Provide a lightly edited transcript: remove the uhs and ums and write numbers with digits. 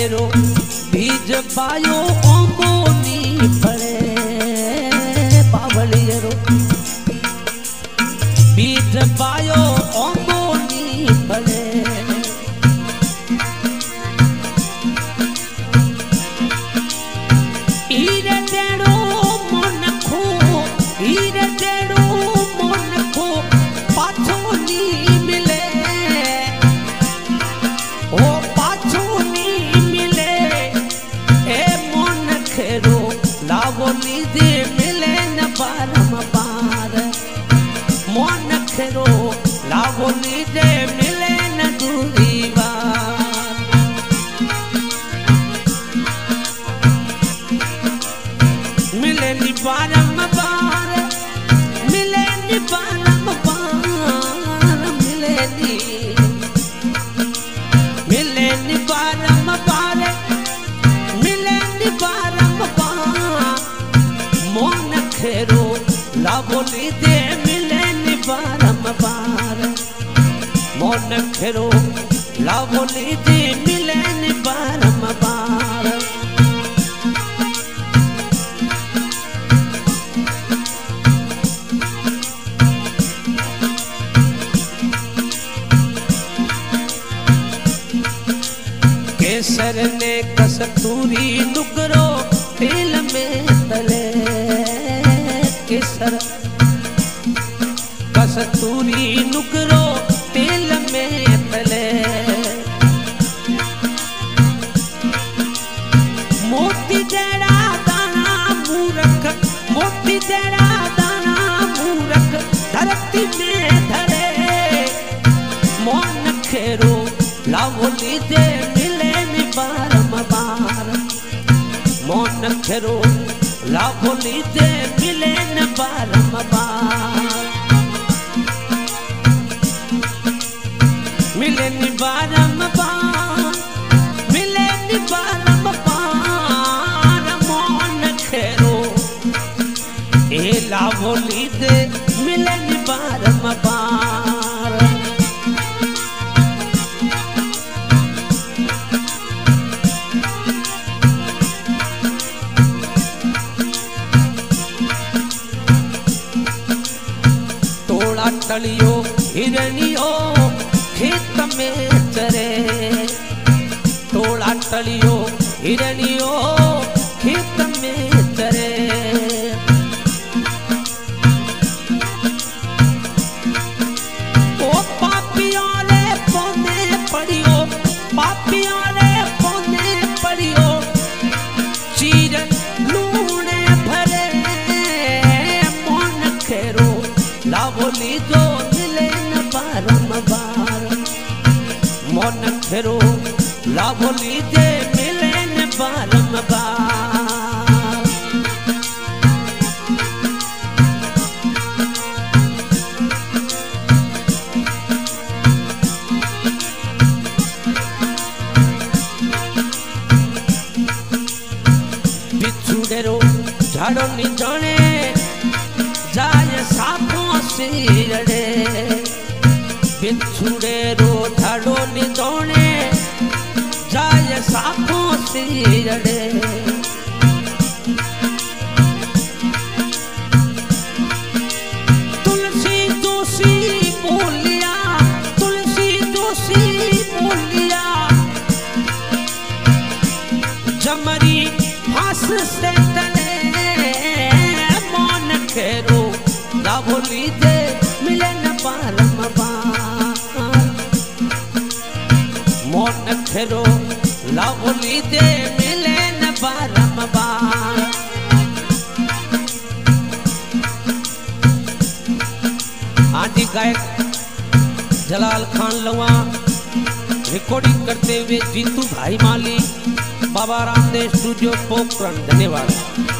केरो बीज पायो ओंबोनी फले बावलियरो बीज पायो ओंबोनी फले हीरे तेड़ो मन खो हीरे तेड़ो मन खो पाछो नी मिले ओ पाछो नी मिले ए मन खेरो लावो लीजे मिले न पारम पार मन खेरो लावो लीजे मिले न दूरी बार मिले नी पारम पार मिले नी पारम पार मिले नी पारम पार मिले नी पारम पार मोन खेरो लावोली दे मिले नी पारम पार मोन खेरो लावोली दे मिले नी पारम पार केसर ने कस्तूरी नुकरो तेल में तले केसर कस्तूरी नुकरो तेल में तले मोती जड़ा दाना मूरख मोती जड़ा दाना मूरख धरती में धरे मोन खेरो लावोली दे पारम पार मोन खेरो लावोली दे मिले न पारम पार मिले नि पारम पार मिले नि पारम पार मोन खेरो ए लावोली दे मिले नि पारम पार तलियो हिरनियो खेत में चरे तोड़ा तलियो हिरनियो खेत में चरे ओ पापियों रे पौने पड़ियो पापियों रे पौने पड़ियो चीर लूने भरे मन खेरो लावोली जो मिले न पारम पार मन खेरो लावोली जे मिले न पारम पार बिछुड़ेरो झाड़ो नी जाने जाय सापों सिरड़े बिछुड़े रो झाड़ो निदोने जाय सापों सिरड़े तुलसी जोशी बोलिया तुलसी जोशी बोलिया जमरी फांस से तले मन खेरो लावोली दे मिले न पारम पार मोन खेरो लावोली दे मिले न पारम पार आदि गायक जलाल खान लवा रिकॉर्डिंग करते हुए जीतू भाई माली बाबा रामदेव स्टूडियो पोखरण। धन्यवाद।